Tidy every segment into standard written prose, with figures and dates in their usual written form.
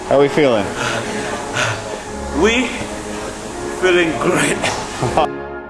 How are we feeling? We feeling great.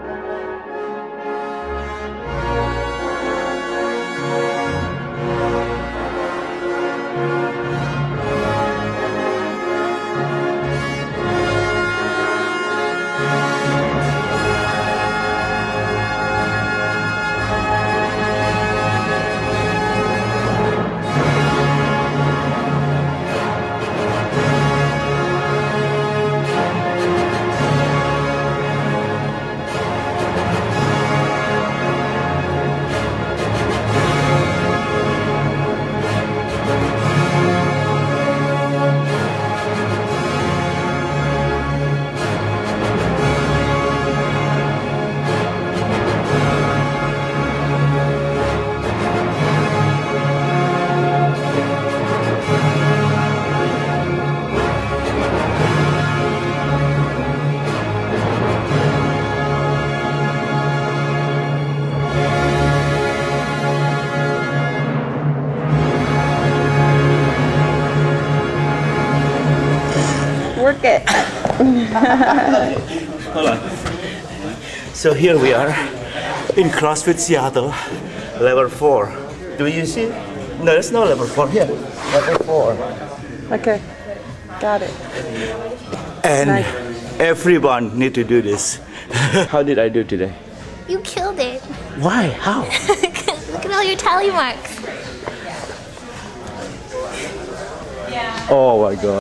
Work it. Hold on. So here we are in CrossFit Seattle, level 4. Do you see? No, it's not level 4 here. Level 4. Okay, got it. And Nice. everyone need to do this. How did I do today? You killed it. Why? How? Look at all your tally marks. Oh my God.